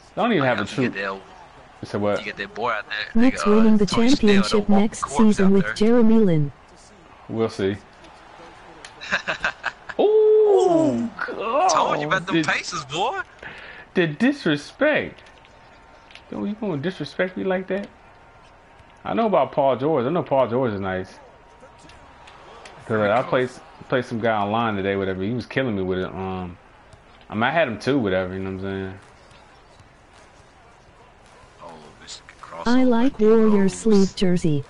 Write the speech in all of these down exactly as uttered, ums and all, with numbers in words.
Don't even Like, have a after you true. get that, So you what? get that boy out there, Knicks nigga, winning uh, the Tony Snell, championship don't walk next corpse season out with there. Jeremy Lin. We'll see. Ooh, Ooh, told you God. about them The, Pacers, boy. the disrespect. Don't you gonna disrespect me like that? I know about Paul George. I know Paul George is nice. Cause Here we like, I go. played played some guy online today, whatever. He was killing me with it. Um, I mean, I had him too, whatever. You know what I'm saying? Oh, this crossover. I like Warriors sleeve jersey.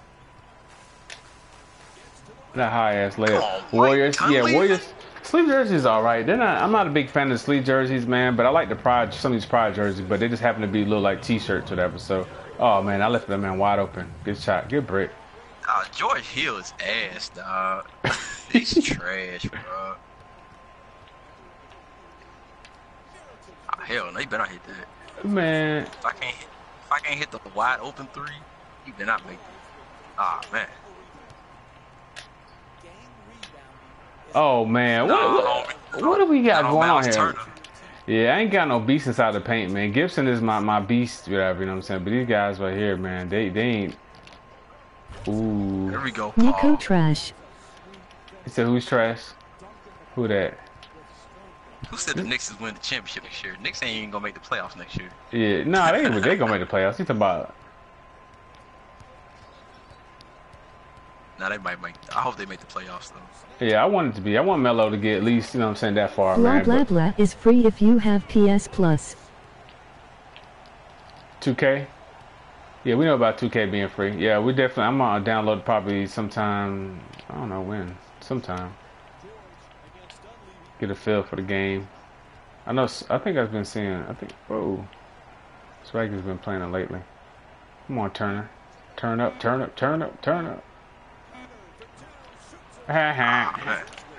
That high ass Come layup. on, Mike Warriors, yeah, Conley. Warriors. Sleeve jerseys all right. They're not. I'm not a big fan of sleeve jerseys, man. But I like the pride. Some of these pride jerseys, but they just happen to be little like t-shirts or whatever. So, oh man, I left that man wide open. Good shot. Good break. Uh, George Hill is ass, dog. He's trash, bro. Oh, hell no, he better not hit that. Man, If I can't hit, if I can't hit the wide open three, he better not make it. Ah, man. oh man, what Nah, what, homie. what do we got Not going on Miles here? Turner. Yeah, I ain't got no beast inside the paint, man. Gibson is my my beast, whatever. You know what I'm saying? But these guys right here, man, they they ain't. Ooh. There we go, Nico Paul. trash. He said, "Who's trash? Who that?" Who said the Knicks is winning the championship next year? Knicks ain't even gonna make the playoffs next year. Yeah, nah, they they gonna make the playoffs. He talking about. Now they might make. I hope they make the playoffs though. Yeah, I want it to be. I want Melo to get at least, you know what I'm saying, that far, Blah man. blah But blah is free if you have P S Plus. two K? Yeah, we know about two K being free. Yeah, we definitely, I'm gonna download probably sometime, I don't know when, sometime. Get a feel for the game. I know, I think I've been seeing, I think, whoa. Swagger's been playing it lately. Come on, Turner. Turn up, turn up, turn up, turn up. Ha ha.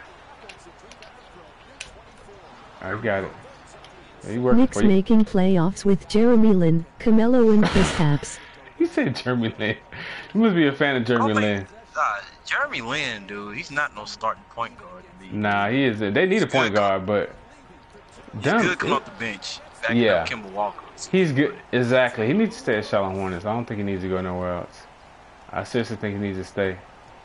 I got it. Yeah, you working Knicks for you. making playoffs with Jeremy Lin, Carmelo and Kristaps. He said Jeremy Lin. You must be a fan of I Jeremy don't Lin. think, uh, Jeremy Lin, dude, he's not no starting point guard to me. Nah, he is. They need He's a point good. guard, but He's Dumb. good coming off the bench. Backing Yeah. up Kemba Walker. He's good. Exactly. He needs to stay at Charlotte Hornets. I don't think he needs to go nowhere else. I seriously think he needs to stay.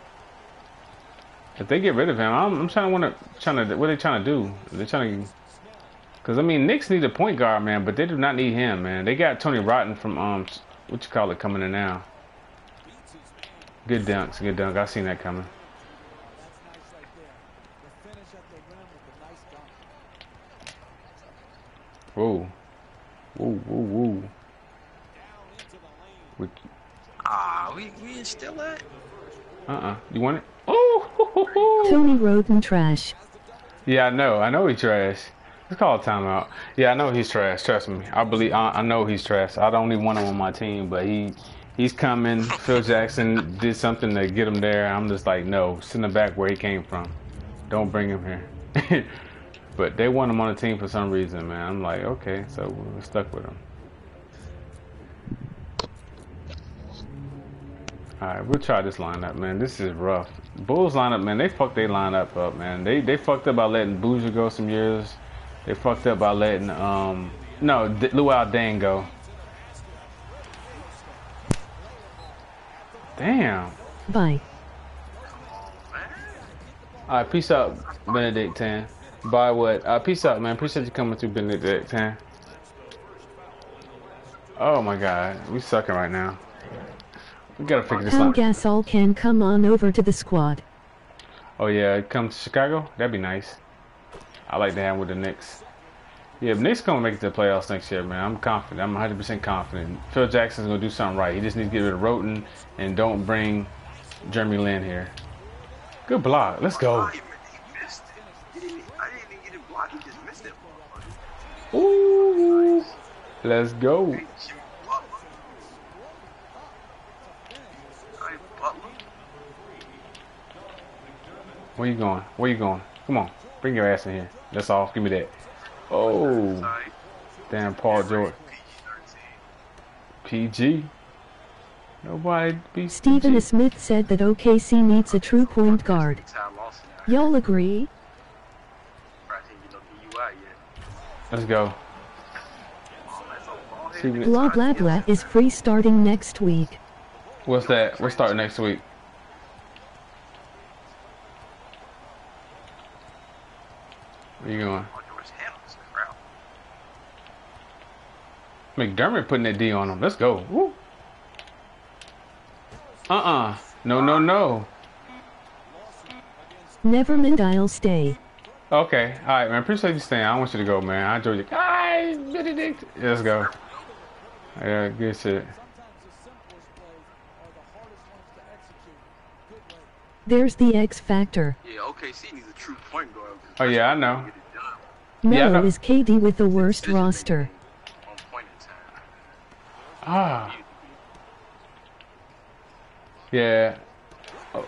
If they get rid of him, I'm, I'm trying to want to trying to. What are they trying to do? They're trying to. Because I mean, Knicks need a point guard, man, but they do not need him, man. They got Tony Rotten from um, what you call it, coming in now. Good dunks, good dunk. I seen that coming. Whoa, whoa, whoa, whoa. With, Ah, we we ain't still at. uh-uh. You want it? Oh. Tony Roden trash. Yeah, I know. I know he's trash. Let's call a timeout. Yeah, I know he's trash. Trust me. I believe. I, I know he's trash. I don't even want him on my team, but he, he's coming. Phil Jackson did something to get him there. I'm just like, no, send him back where he came from. Don't bring him here. But they want him on the team for some reason, man. I'm like, okay, so we're stuck with him. All right, we'll try this lineup, man. This is rough. Bulls lineup, man. They fucked their lineup up, man. They they fucked up by letting Boozer go some years. They fucked up by letting um no D- Luau Dane go. Damn. Bye. All right, peace out, Benedict Tan. Bye, what? Uh, peace out, man. Appreciate you coming through, Benedict Tan. Oh my God, we sucking right now. We gotta figure this Pau out. Gasol can come on over to the squad. Oh yeah, come to Chicago. That'd be nice. I like to have him with the Knicks. Yeah, the Knicks gonna make it to the playoffs next year, man. I'm confident. I'm one hundred percent confident. Phil Jackson's gonna do something right. He just needs to get rid of Roten and don't bring Jeremy Lin here. Good block. Let's go. He missed it. He didn't, I didn't even get it blocked. He just missed it. Ooh. Let's go. Where you going? Where you going? Come on. Bring your ass in here. That's all. Give me that. Oh. Damn, Paul George. P G. Nobody beats Stephen P G. Smith said that O K C needs a true point guard. Y'all agree? Let's go. Blah blah blah is free starting next week. What's that? We'll start next week. Where you going? McDermott putting that D on him. Let's go. Woo. Uh-uh. No, no, no. Never mind, I'll stay. Okay. All right, man. Appreciate you staying. I want you to go, man. I enjoy you. Hi, Benedict. Yeah, let's go. Yeah, good shit. There's the X factor. Yeah, O K C needs a true point guard. Oh, yeah, I know. Melo Yeah, I know. is K D with the worst roster. Ah. Yeah. Oh.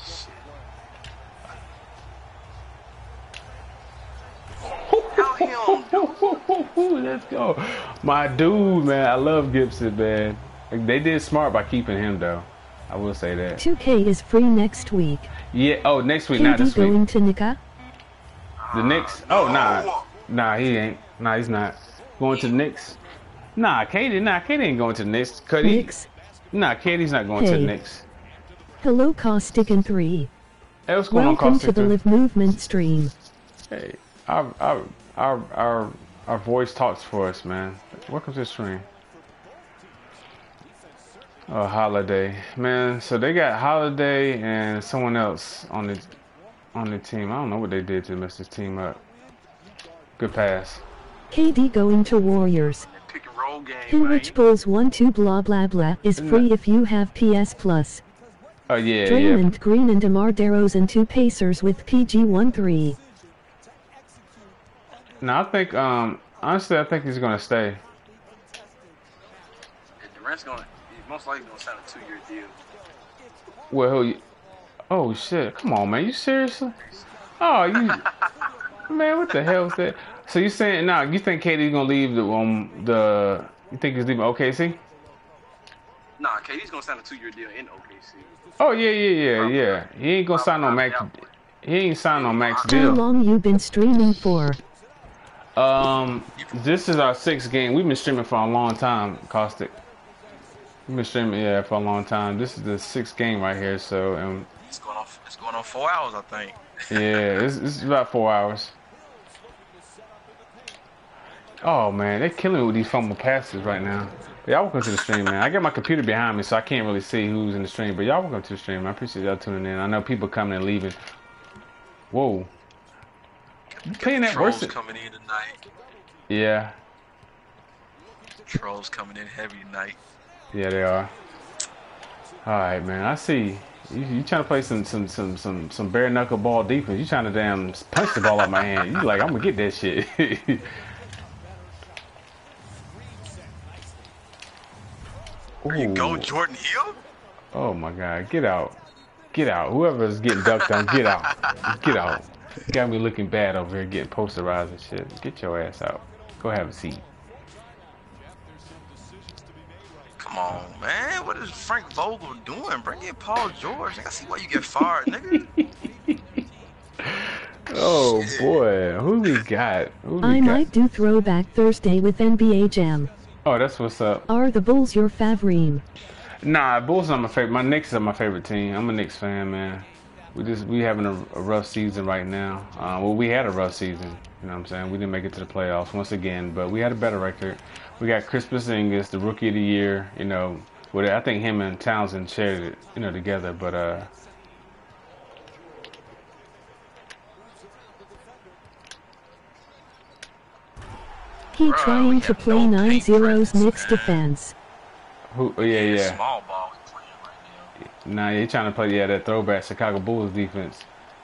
Let's go. My dude, man. I love Gibson, man. They did smart by keeping him, though. I will say that. two K is free next week. Yeah. Oh, next week, not K D this going week. to Nika? The Knicks? Oh, nah. Nah, he ain't. Nah, he's not. Going to the Knicks? Nah, Katie, nah, Katie ain't going to the Knicks. Cuddy. Knicks? Nah, Katie's not going to the Hey. Knicks. Hello, Caustic and three. Hey, what's going Welcome on, to the Caustic? Live Movement stream. Hey, our, our, our, our, our voice talks for us, man. Welcome to the stream. Oh, Holiday. Man, so they got Holiday and someone else on the, on the team. I don't know what they did to mess this team up. Good pass. K D going to Warriors. Pick and roll game, Henrich Bulls one two blah blah blah is free if you have P S Plus. Oh, yeah, yeah. Draymond Green and DeMar DeRozan two Pacers with P G one three. No, I think, um, honestly, I think he's going to stay. Durant's gonna, he's most likely gonna sign a two-year deal. Well, who you, oh, shit. Come on, man. You seriously? Oh, you, man, what the hell is that? So you saying, nah, you think K D's going to leave the, um, the, you think he's leaving O K C? Nah, K D's gonna sign a two-year deal in O K C. Oh, yeah, yeah, yeah, yeah. He ain't going to sign no max, he ain't sign no max How deal. long you been streaming for? Um, this is our sixth game. We've been streaming for a long time, Caustic. We've been streaming, yeah, for a long time. This is the sixth game right here, so, um, It's going on. It's going on four hours, I think. yeah, it's, it's about four hours. Oh, man, they're killing me with these fumble passes right now. But y'all welcome to the stream, man. I got my computer behind me, so I can't really see who's in the stream. But y'all welcome to the stream. I appreciate y'all tuning in. I know people coming and leaving. Whoa. You playing that Trolls worse? coming in tonight. Yeah. Trolls coming in heavy tonight. Yeah, they are. All right, man. I see. You, you trying to play some some some some some bare knuckle ball defense. You trying to damn punch the ball out my hand. You like, I'm gonna get that shit. There you go, Ooh. Jordan Hill. Oh my God, get out. Get out. Whoever's getting ducked on, get out. Get out. Got me looking bad over here getting posterized and shit. Get your ass out. Go have a seat. Come on, man. What is Frank Vogel doing? Bring in Paul George. I see why you get fired, nigga. Oh boy, who we got? Who we I got? might do Throwback Thursday with N B A Jam. Oh, that's what's up. Are the Bulls your favorite? Nah, Bulls are my favorite. My Knicks are my favorite team. I'm a Knicks fan, man. We just we having a, a rough season right now. Uh, well, we had a rough season. You know what I'm saying? We didn't make it to the playoffs once again, but we had a better record. We got Chris Porzingis, the Rookie of the Year. You know, with I think him and Townsend shared it, you know, together. But uh, He Bruh, trying we to have play no nine paint zeros presence, Knicks man. defense. who? Oh, yeah, yeah. Small ball he's playing right now. Nah, you're trying to play yeah that throwback Chicago Bulls defense.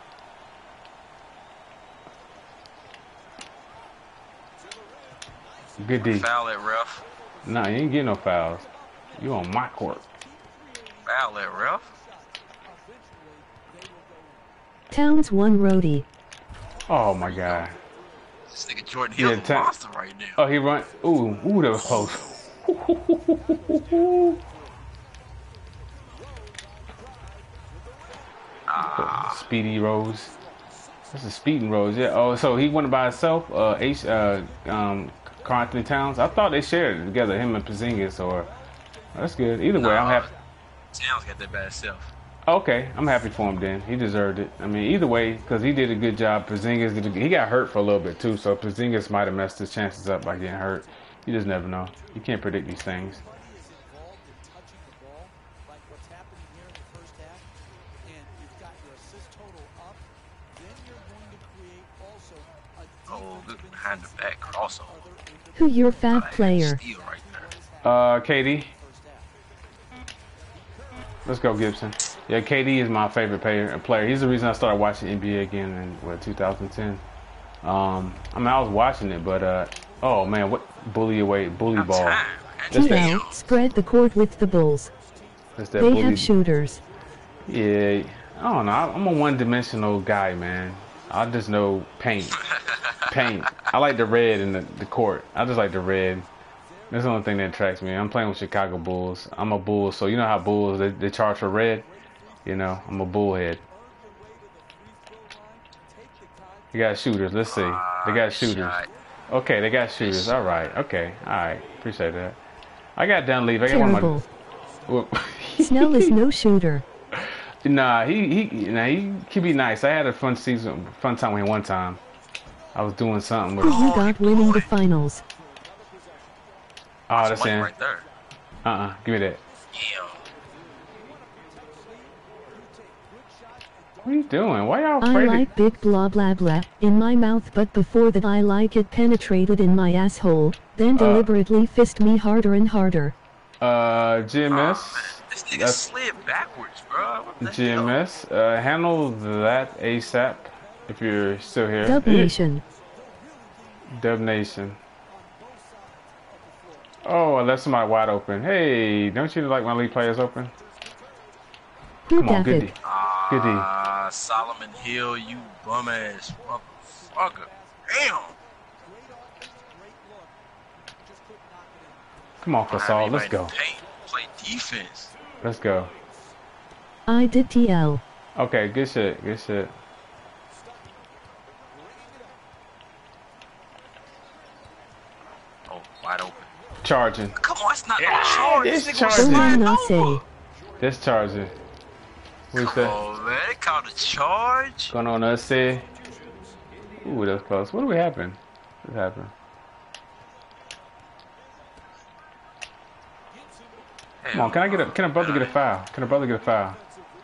Good D. Foul at ref. Nah, you ain't getting no fouls. You on my court. Foul at ref. Towns one roadie. Oh my God. This nigga Jordan Hill's Yeah, a ta- monster right now. Oh, he run. Ooh, ooh, that was close. Ah, Speedy Rose. This is Speeding Rose. Yeah. Oh, so he went by himself. Uh, H. Uh, um, Karl Anthony Towns. I thought they shared it together, him and Porzingis. Or that's good. Either way, I'm Nah, happy. Towns got that bad self. Okay, I'm happy for him then. He deserved it. I mean, either way, because he did a good job. Porzingis did a, he got hurt for a little bit too, so Porzingis might have messed his chances up by getting hurt. You just never know. You can't predict these things. Oh, good behind the back crossover. Who your fab Oh, player? steal right there. Uh, K D. Let's go, Gibson. Yeah, K D is my favorite player. Player. He's the reason I started watching N B A again in what two thousand ten. Um, I mean, I was watching it, but uh, oh man, what bully away, bully About ball. time, That's T that, L, spread the court with the Bulls. that's that They bully. have shooters. Yeah, I don't know. I'm a one-dimensional guy, man. I just know paint, paint. I like the red in the, the court. I just like the red. That's the only thing that attracts me. I'm playing with Chicago Bulls. I'm a Bull, so you know how Bulls they, they charge for red. You know, I'm a Bullhead. You got shooters. Let's see. They got shooters. Okay, they got shooters. All right. Okay. All right. Appreciate that. I got Dunleavy. I got Terrible. one of my. Snell is no shooter. Nah, he he nah, he could be nice. I had a fun season, fun time with him one time. I was doing something with. Who you got winning the finals? Oh, that's in. right there. Uh uh, give me that. Yeah. What are you doing? Why y'all I afraid? like big blah blah blah in my mouth, but before that I like it penetrated in my asshole, then deliberately fist me harder and harder. To, uh, G M S. Oh, man. This nigga That's- slid backwards, bro. What the G M S. Uh, handle that ASAP. If you're still here. Dub Nation. Dub Nation. Oh, I left somebody wide open. Hey, don't you like my league players open? Who Come on, got good it? D. Good D. Ah, Solomon Hill, you bum ass motherfucker. Damn. Come on, Gasol. Let's go. Paint, play defense. Let's go. I did T L. Okay, good shit. Good shit. Oh, wide open. Charging. Come on, it's not Yeah, no charge. it's This nigga was charging. sliding Don't say. over. This charging. What's Come that? on, man. They called a charge. Going on us say. Ooh, that was close. What do we happen? What happened? Come on, can I get a can a brother get a foul? Can a brother get a foul?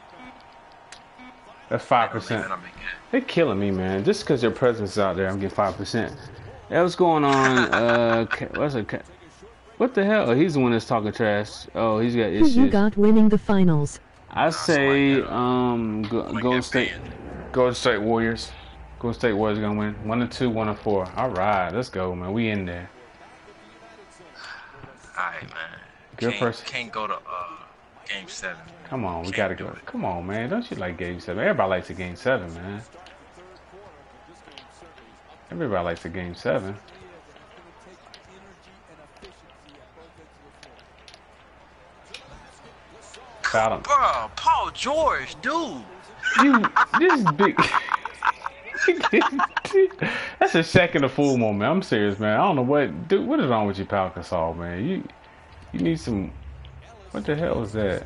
That's five percent. They're killing me, man. Just because your presence is out there, I'm getting five percent. That what's going on? Uh, what's a what the hell? Oh, he's the one that's talking trash. Oh, he's got Who you issues. got winning the finals? I say, um, go, Golden State, Golden State Warriors. Golden State Warriors gonna win. One or two, one or four. All right, let's go, man. We in there. All right, man. Good can't, person. Can't go to uh, game seven. Man. Come on, we Can't gotta do go. it. Come on, man. Don't you like game seven? Everybody likes a game seven, man. Everybody likes a game seven. Foul him. Bro, Paul George, dude. You, this is big. That's a second of fool moment. I'm serious, man. I don't know what, dude. What is wrong with you, Pau Gasol, man? You, you need some. What the hell is that?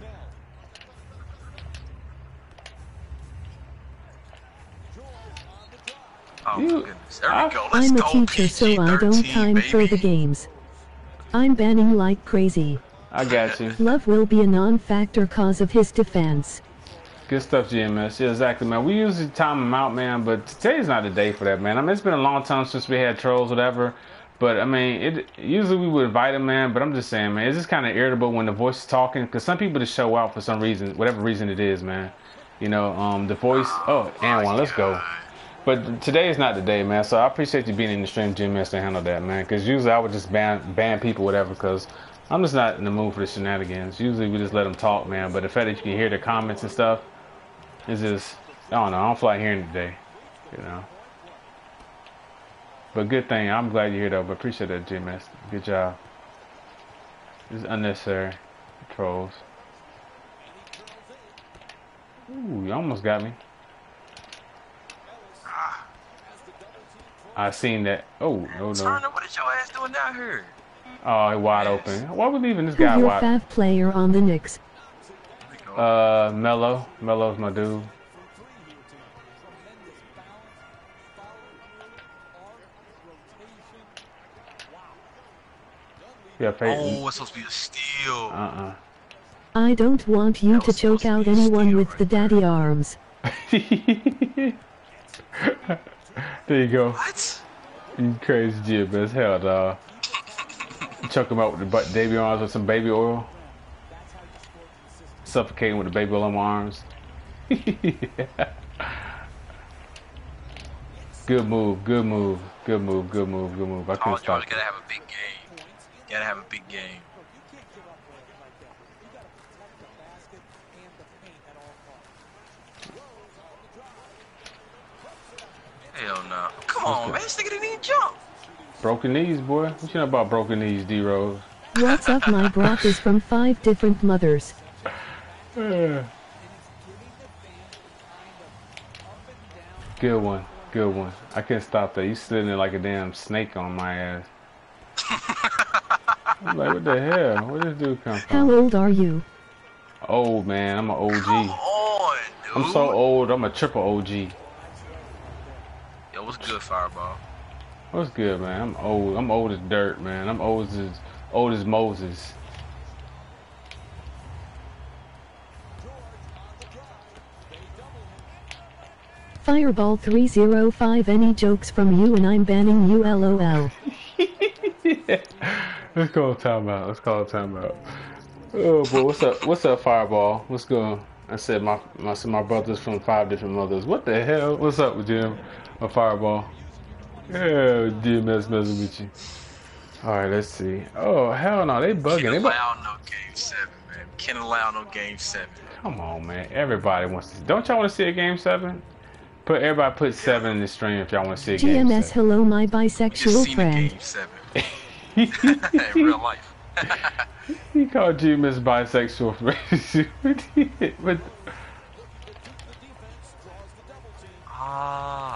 Oh You- my goodness. There I- we go. Let's I'm a go. teacher, so I don't P G time for the baby. games. I'm banning like crazy. I got you. Love will be a non-factor cause of his defense. Good stuff, G M S. Yeah, exactly, man. We usually time them out, man, but today's not the day for that, man. I mean, it's been a long time since we had trolls, whatever. But I mean, it usually we would invite them, man. But I'm just saying, man, it's just kind of irritable when the voice is talking, because some people just show out for some reason, whatever reason it is, man. You know, um, the voice. Oh, and one, let's go. But today is not the day, man. So I appreciate you being in the stream, G M S, to handle that, man. Because usually I would just ban ban people, whatever, because I'm just not in the mood for the shenanigans. Usually we just let them talk, man. But the fact that you can hear the comments and stuff, it's just, I don't know. I don't feel like hearing it today, you know. But good thing. I'm glad you're here, though. But appreciate that, G M S. Good job. This is unnecessary. Trolls. Ooh, you almost got me. I seen that. Oh, no, no. Turner, what is your ass doing down here? Oh, he wide Yes. open. Why we leaving this Who's guy your wide? fav player on the Knicks? Uh, Melo. Melo's my dude. Yeah, Peyton. Oh, it's supposed to be a steal. Uh-uh. I don't want you That to was choke supposed to out be a anyone steal with right the daddy arms. There you go. What? You crazy jib as hell, dog. Choke him out with the butt baby arms with some baby oil. Suffocating with the baby oil on my arms. Good move, good move, good move, good move, good move. I Paul couldn't George stop gotta it. have a big game. Gotta have a big game. Hell no. Come on, man. This nigga didn't even jump. Broken knees, boy. What you know about broken knees, D-Rose? What's up, my broth is from five different mothers. Good one, good one. I couldn't stop that. You sitting there like a damn snake on my ass. I'm like, what the hell? Where this dude come How from? old are you? Old, man. I'm an O G. Come on, dude. I'm so old. I'm a triple O G. Yo, what's good, Fireball? What's good, man? I'm old. I'm old as dirt, man. I'm old as old as Moses. Fireball three oh five. Any jokes from you and I'm banning you, lol. Let's call a timeout. Let's call a timeout. Oh boy, what's up? What's up, Fireball? What's going? I said my my my brothers from five different mothers. What the hell? What's up with Jim? A Fireball? Yeah, G M S messing with you. All right, let's see. Oh hell no, they bugging. Can't They bu- allow no game seven, man. Can't allow no game seven. Come on, man. Everybody wants to. Don't y'all want to see a game seven? Put everybody put seven in the stream if y'all want to see a G game M S, seven. hello, my Just bisexual seen a friend. game seven. In real life. He called G M S bisexual. But Ah.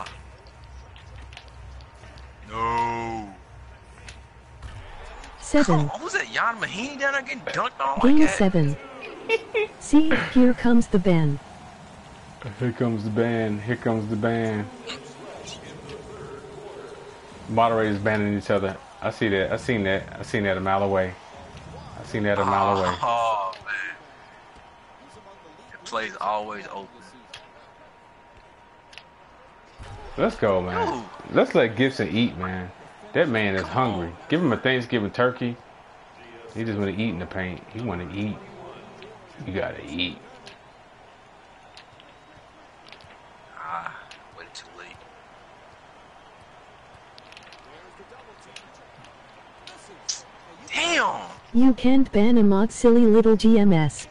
No. Seven. Come on, who's that? Jan Mahinmi down there getting dunked on like Game that? seven. See, here comes the ban. here comes the band. Here comes the band. Moderators banning each other. I see that. I seen that. I seen that a mile away. I seen that a mile away. Oh, man. The play's always open. Let's go, man. Ooh. Let's let Gibson eat, man. That man is hungry. Give him a Thanksgiving turkey. He just want to eat in the paint. He want to eat. You gotta eat. Ah, waited too late. Damn! You can't ban a mod, silly little G M S.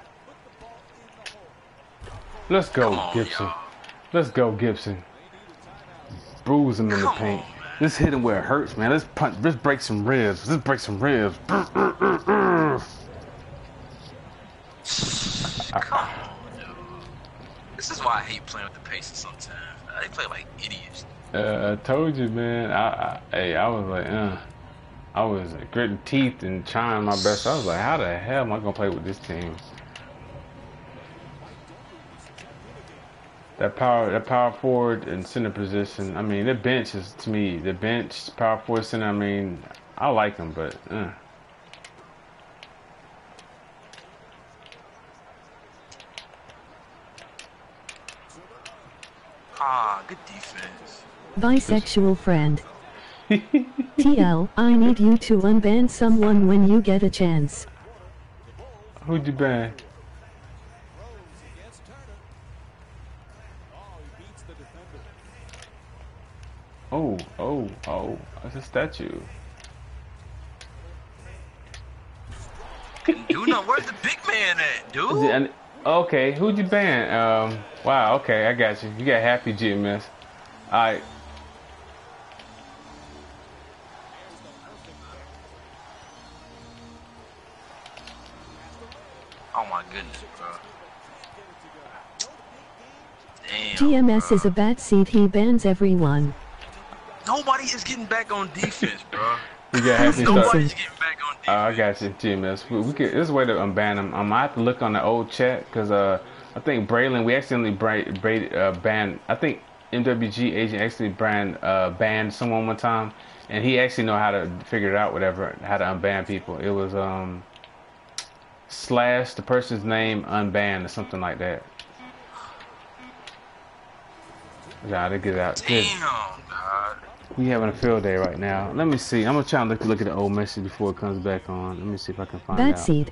Let's go, Come on, Gibson. y'all. Let's go, Gibson. Bruise him in the Come paint. on, man. Let's hit him where it hurts, man. Let's punch. Let's break some ribs. Let's break some ribs. Come on, dude. This is why I hate playing with the Pacers sometimes. They play like idiots. Uh, I told you, man. I, I, hey, I was like, uh, I was like, gritting teeth and trying my best. I was like, how the hell am I gonna play with this team? That power, that power forward and center position. I mean, the bench is to me the bench, power forward, center. I mean, I like them, but uh. Ah, good defense. Bisexual friend. T L, I need you to unban someone when you get a chance. Who'd you ban? Oh, oh, oh! That's a statue. Dude, no, where's the big man at, dude? Is it an- okay, who'd you ban? Um, wow, okay, I got you. You got happy G M S. Alright. Oh my goodness, bro. Damn. G M S bro. is a bad seed, he bans everyone. No, Nobody is getting back on defense, bro. We got happy start. Nobody's getting back on defense. Uh, I got you, G M S. We, we could. This is a way to unban him. Um, I have to look on the old chat because uh, I think Braylon. We accidentally bra bra uh, banned. I think M W G agent actually banned uh, banned someone one time, and he actually know how to figure it out. Whatever, how to unban people. It was um slash the person's name unbanned or something like that. Yeah, they get it out. Good. Damn, God. We having a field day right now. Let me see. I'm gonna try and look look at the old message before it comes back on. Let me see if I can find Bad out. seed.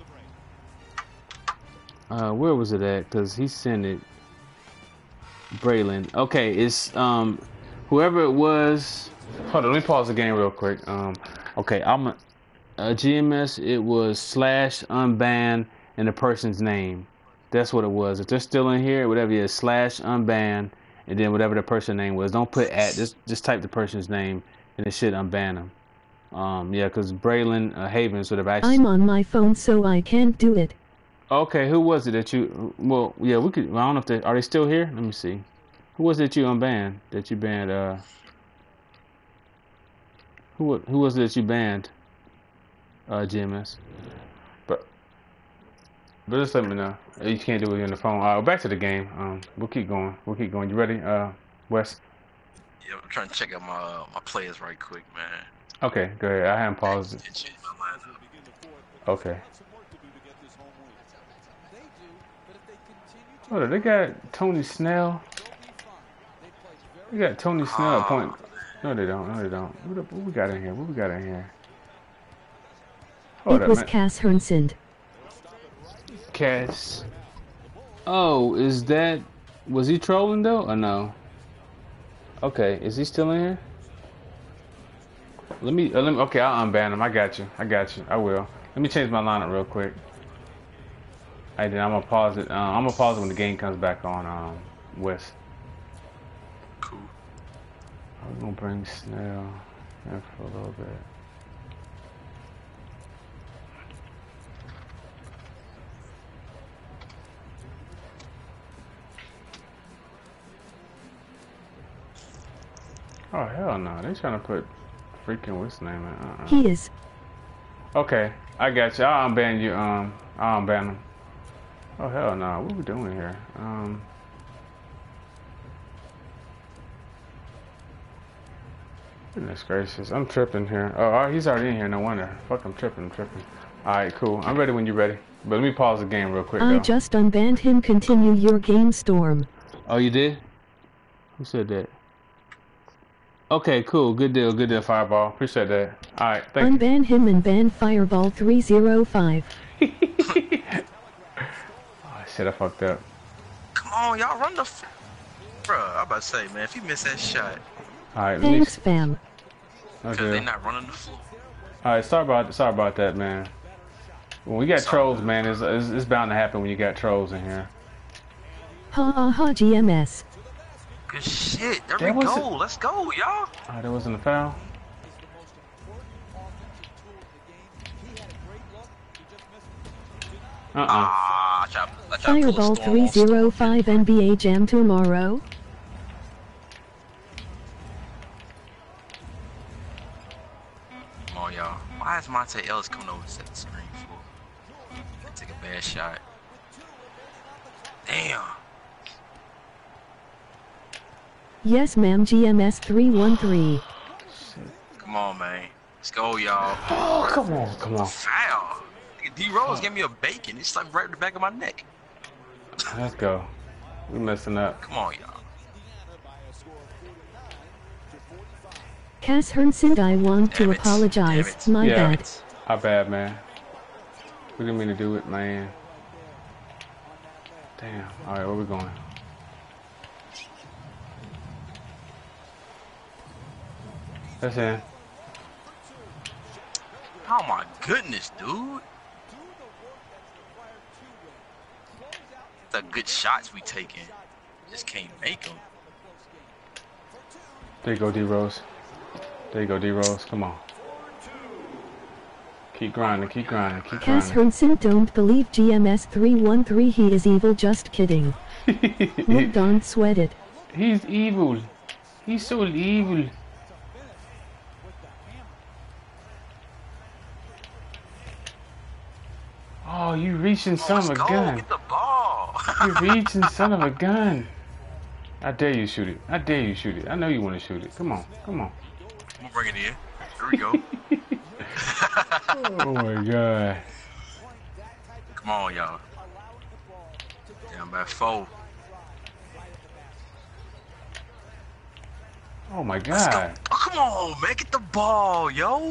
Uh, where was it at? Cause he sent it. Braylon. Okay, it's um, whoever it was. Hold on, let me pause the game real quick. Um, okay, I'm a, a G M S. It was slash unban and the person's name. That's what it was. If they're still in here, whatever it is, slash unban. And then whatever the person name was, don't put at. Just just type the person's name, and it should unban them. Um, yeah, because Braylon uh, Havens would have actually. I'm on my phone, so I can't do it. Okay, who was it that you? Well, yeah, we could. Well, I don't know if they are they still here. Let me see. Who was it you unbanned? That you banned? Uh. Who who was it that you banned? Uh, G M S. But. But just let me know. You can't do it on the phone. Uh, back to the game. Um, we'll keep going. We'll keep going. You ready, uh, Wes? Yeah, I'm trying to check out my uh, my players right quick, man. Okay, go ahead. I haven't paused it. Okay. Oh, they got Tony Snell. They got Tony Snell at point. No, they don't. No, they don't. What, what we got in here? What we got in here? Hold it up, was man. Cass Hernsund. Cass. Oh, is that? Was he trolling though, or no? Okay, is he still in here? Let me. Uh, let me. Okay, I'll unban him. I got you. I got you. I will. Let me change my lineup real quick. Hey, then I'm gonna pause it. Uh, I'm gonna pause it when the game comes back on. Um, West. Cool. I'm gonna bring Snell in for a little bit. Oh hell no! They trying to put freaking what's name in? Uh-uh. He is. Okay, I got you. I'll unban you. Um, I'll unban him. Oh hell no! What we doing here? Um. Goodness gracious! I'm tripping here. Oh, oh, he's already in here. No wonder. Fuck, I'm tripping. I'm tripping. All right, cool. I'm ready when you're ready. But let me pause the game real quick. I though. just unbanned him. Continue your game, Storm. Oh, you did? Who said that? Okay, cool. Good deal. Good deal, Fireball. Appreciate that. All right, thank Unban him and ban Fireball three oh five. you. Oh, shit, I fucked up. Come on, y'all run the. F Bruh, I'm about to say, man, if you miss that shot, All right, let me. Thanks, fam. because Okay. they not running the floor. All right, sorry about sorry about that, man. When we got It's all trolls, good. man, it's, it's it's bound to happen when you got trolls in here. Ha ha ha, G M S. Good shit. There That we wasn't- go. Let's go, y'all. Oh, there wasn't a foul. Uh uh. Ah, I tried, I tried to pull a Fireball storm three on Storm. oh five N B A Jam tomorrow. Come on, y'all. Why is Monte Ellis coming over to set the screen for? Take a bad shot. Damn. Yes, ma'am. G M S three one three. Come on, man. Let's go, y'all. Oh, come on, come on. Foul. D Rose gave me a bacon. It's like right at the back of my neck. Let's go. We messing up. Come on, y'all. Cass Hernsund, I want to Damn it. apologize. Damn it. My Yeah. bad. Our bad, man. We didn't mean to do it, man. Damn. All right, where we going? That's in. Oh my goodness, dude. The good shots we taking. Just can't make them. There you go, D Rose. There you go, D Rose. Come on. Keep grinding, keep grinding, keep Cass grinding. Hernsund, don't believe G M S three one three. He is evil. Just kidding. Well, don't sweat it. He's evil. He's so evil. Oh, you reaching Come on, son let's of a go. gun. Get the ball. You reaching son of a gun. I dare you shoot it. I dare you shoot it. I know you want to shoot it. Come on. Come on. I'm gonna bring it in. Here we go. Oh my god. Come on, y'all. Down by four. Oh my Let's go. god. Oh, come on, man. Get the ball, yo.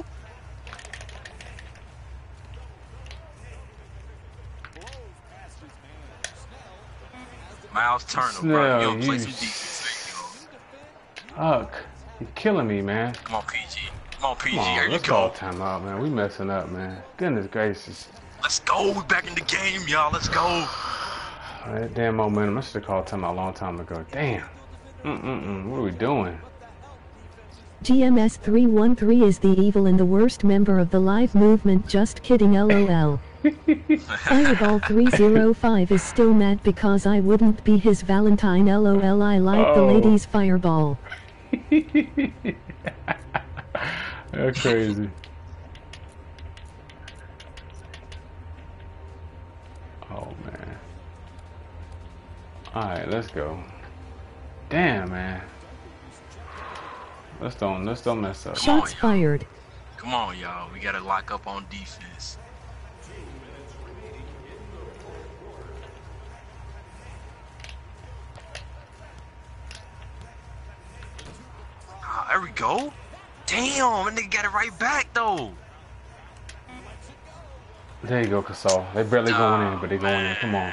Miles Turner, bro. Snell, You gonna play you some defense. There you Fuck. You're killing me, man. go. Come on, P G. Come on, P G. Come on, There you let's go. call timeout, man. We messing up, man. Goodness gracious. Let's go. We back in the game, y'all. Let's go. That damn momentum. I should have called timeout a long time ago. Damn. Mm-mm-mm. What are we doing? G M S three one three is the evil and the worst member of the live movement. Just kidding, lol. Fireball three oh five is still mad because I wouldn't be his Valentine, lol. I like the Oh. ladies fireball. That's crazy. Oh man. Alright, let's go. Damn, man. Let's don't let's don't mess up. Shots y'all. fired. Come on, y'all. We gotta lock up on defense. Ah, there we go. Damn, and they got it right back though. There you go, Casal. They barely going in, but they going in. Come on.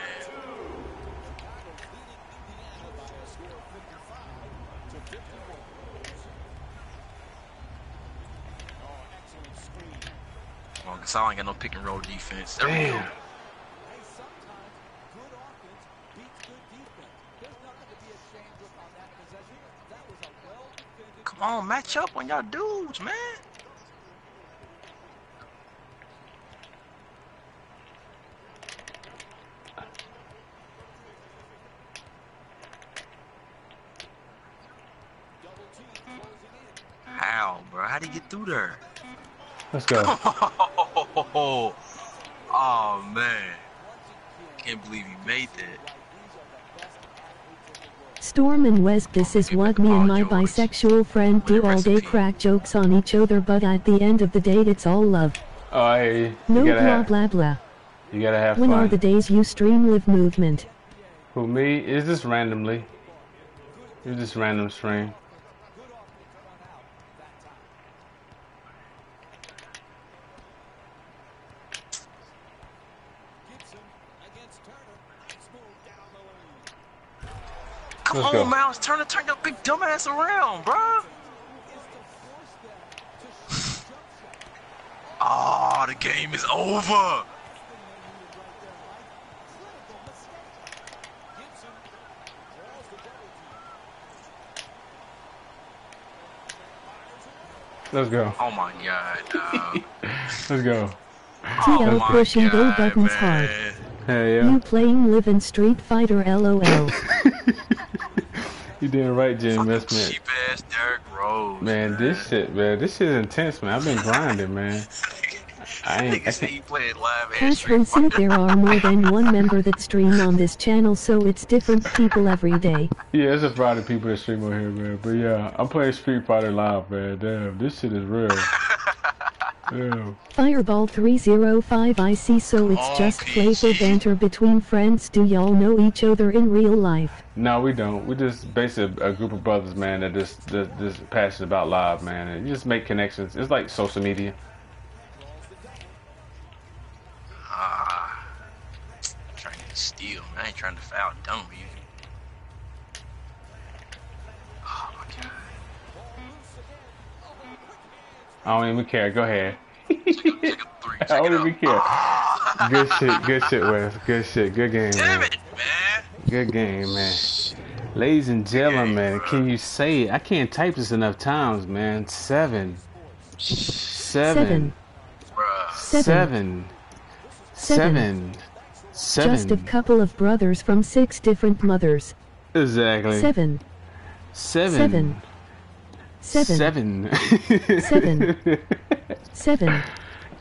Come on, cause I ain't got no pick and roll defense. There we go. Damn. Come on, match up on y'all dudes, man. How, bro? How'd he get through there? Let's go. Oh, man. Can't believe he made that. Storm and West, this is what me and my bisexual friend do all day, crack jokes on each other, but at the end of the day it's all love. Oh, I hear you. No You gotta blah have, blah blah. you gotta have When are the fun. days you stream live movement? Who, me? Is this randomly? Is this random stream? Come Let's on, go. Miles Turner, turn your big dumb ass around, bro. Oh, the game is over. Let's go. Oh my god, dog. Let's go. Oh T L my pushing go God, buttons man. hard. Hell yeah. You playing live in Street Fighter, lol. You doing right, Jim Fucking Investment. cheap ass Derrick Rose. Man, this shit, man, this shit is intense, man. I've been grinding, man. I ain't. I Nigga say can't he played live ass Cash Street Vincent, Fighter. there are more than one member that stream on this channel, so it's different people every day. yeah, there's a variety of people that stream on here, man. But yeah, I'm playing Street Fighter Live, man. Damn, this shit is real. Damn. Fireball three oh five, I see, so it's on, just P playful G. banter between friends. Do y'all know each other in real life? No, we don't. We just basically a group of brothers, man, that just that just passionate about live, man. And you just make connections. It's like social media. Ah, trying to steal, man. I ain't trying to foul dumb you. Oh my god. I don't even care. Go ahead. Check a three. I Check don't it even out. care. Good shit. Good shit, Wes. Good shit. Good game, Damn man. it, man. Good game, man. Ladies and gentlemen, can you say it? I can't type this enough times, man. Seven. Seven. Seven. Bruh. Seven. Seven. Seven. Just a couple of brothers from six different mothers. Exactly. Seven. Seven. Seven. Seven. Seven. Seven. Seven.